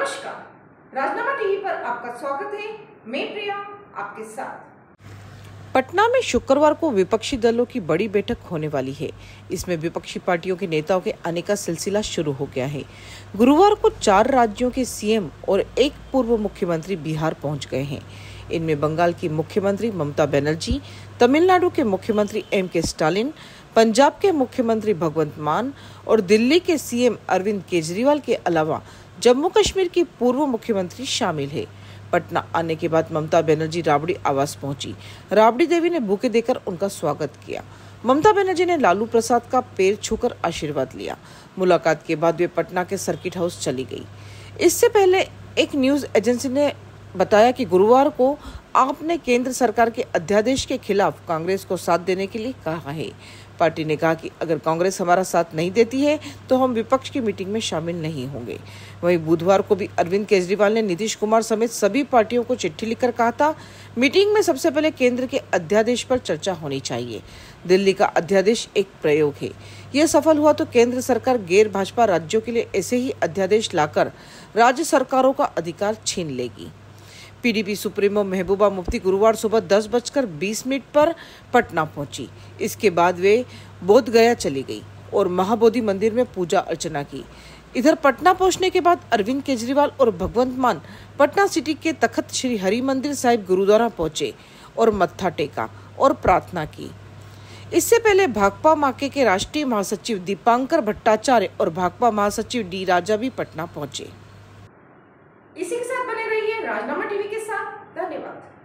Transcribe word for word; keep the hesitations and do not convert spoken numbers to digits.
नमस्कार, राजनामा टीवी पर आपका स्वागत है। मैं प्रिया आपके साथ। पटना में शुक्रवार को विपक्षी दलों की बड़ी बैठक होने वाली है। इसमें विपक्षी पार्टियों के नेताओं के आने का सिलसिला शुरू हो गया है। गुरुवार को चार राज्यों के सीएम और एक पूर्व मुख्यमंत्री बिहार पहुंच गए हैं। इनमें बंगाल की मुख्यमंत्री ममता बनर्जी, तमिलनाडु के मुख्यमंत्री एम के स्टालिन, पंजाब के मुख्यमंत्री भगवंत मान और दिल्ली के सीएम अरविंद केजरीवाल के अलावा जम्मू कश्मीर की पूर्व मुख्यमंत्री शामिल है। पटना आने के बाद ममता बनर्जी राबड़ी आवास पहुंची। राबड़ी देवी ने बुके देकर उनका स्वागत किया। ममता बनर्जी ने लालू प्रसाद का पैर छूकर आशीर्वाद लिया। मुलाकात के बाद वे पटना के सर्किट हाउस चली गई। इससे पहले एक न्यूज एजेंसी ने बताया कि गुरुवार को आपने केंद्र सरकार के अध्यादेश के खिलाफ कांग्रेस को साथ देने के लिए कहा है। पार्टी ने कहा कि अगर कांग्रेस हमारा साथ नहीं देती है तो हम विपक्ष की मीटिंग में शामिल नहीं होंगे। वहीं बुधवार को भी अरविंद केजरीवाल ने नीतीश कुमार समेत सभी पार्टियों को चिट्ठी लिखकर कहा था, मीटिंग में सबसे पहले केंद्र के अध्यादेश पर चर्चा होनी चाहिए। दिल्ली का अध्यादेश एक प्रयोग है। यह सफल हुआ तो केंद्र सरकार गैर भाजपा राज्यों के लिए ऐसे ही अध्यादेश लाकर राज्य सरकारों का अधिकार छीन लेगी। पीडीपी सुप्रीमो महबूबा मुफ्ती गुरुवार सुबह दस बजकर बीस मिनट पर पटना पहुंची। इसके बाद वे बोध गया चली गई और महाबोधि मंदिर में पूजा अर्चना की। इधर पटना पहुंचने के बाद अरविंद केजरीवाल और भगवंत मान पटना सिटी के तख्त श्री हरि मंदिर साहिब गुरुद्वारा पहुंचे और मत्था टेका और प्रार्थना की। इससे पहले भाकपा माके के राष्ट्रीय महासचिव दीपांकर भट्टाचार्य और भाकपा महासचिव डी राजा भी पटना पहुंचे। इसी के साथ बने रहिए राजनामा टीवी के साथ। धन्यवाद।